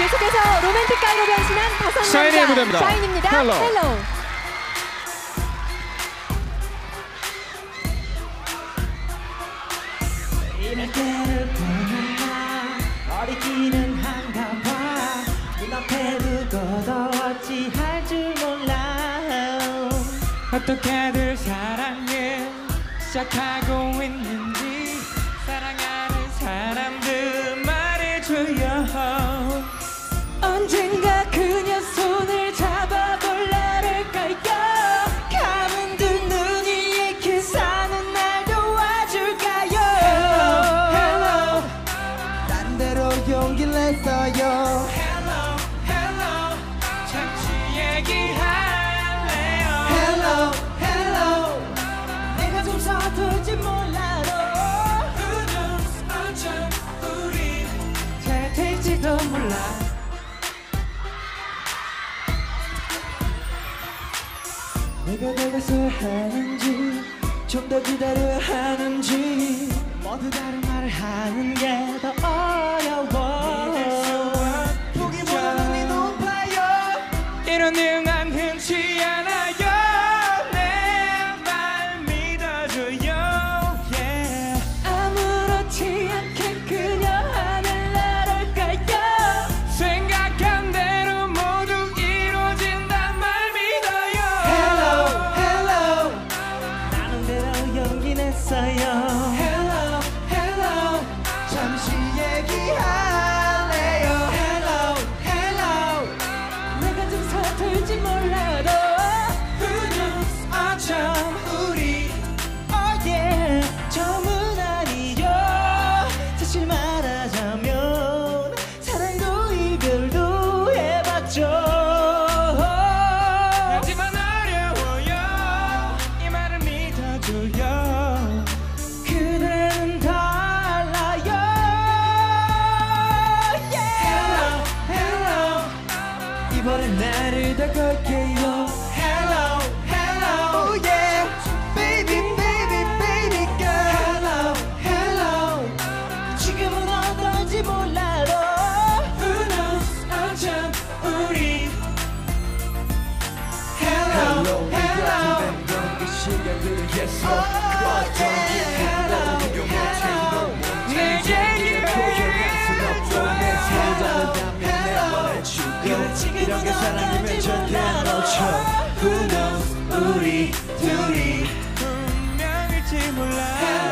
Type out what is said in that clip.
계속해서 로맨틱 가이로 변신한 다섯 샤이니의 남자 무대입니다. 샤이니입니다. 헬로. 헬로. 이럴 때를 보면 나 어리기는 한가 봐. 눈앞에 두고도 어찌할 줄 몰라. 어떻게들 사랑을 시작하고 있는지 사랑하는 사람들 말해줘요. 언젠가 그녀 손을 잡아볼 날을까요? 감은 두 눈이 키스하는 날 도와줄까요? Hello, 딴 데로 용기를 냈어요. Hello, hello, 잠시 얘기할래요. Hello, hello, 내가 좀 서툴지 몰라도 Who knows, 어쩜 우리 잘 될지도 몰라. 내가 다가서 하는지 좀 더 기다려 하는지 모두 다른 말을 하는 게 더 어려워. 보기보다 눈이 높아요. 이런 능한 흔치 않아요. 내 말 믿어줘요. Yeah. 아무렇지 않게 그녀 하늘 날아갈까요? 생각한 대로 모두 이루어진단 말 믿어요. Hello, hello, 나름대로 용기 냈어요. Hello, hello, 잠시 얘기할래요. Hello, hello, 내가 좀 서툴지 몰라도 Who knows, 어쩜 우리 Oh yeah, 처음은 아니죠. 사실 말하자면 사랑도 이별도 해봤죠. 하지만 어려워요. 이 말을 믿어줘요. 그대는 달라요. Yeah. Hello, hello, 이번엔 나를 더 걸게요. Hello, hello, oh yeah, baby, baby, baby girl. Hello, hello, 지금은 어떤지 몰라도 Who knows, 어쩜 우리 Hello, hello, 내 얘기를 이런 게 사랑이면 절대 안 놓쳐. Who knows, 우리 둘이 운명일지 몰라.